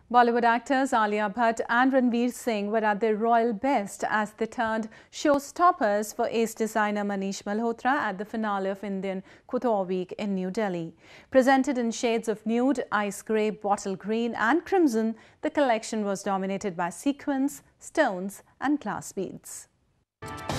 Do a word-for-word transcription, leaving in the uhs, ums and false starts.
Bollywood actors Alia, Bhatt and Ranveer Singh were at their royal best as they turned showstoppers for ace designer Manish Malhotra at the finale of Indian Couture Week in New Delhi. Presented in shades of nude, ice grey, bottle green and crimson, the collection was dominated by sequins, stones and glass beads.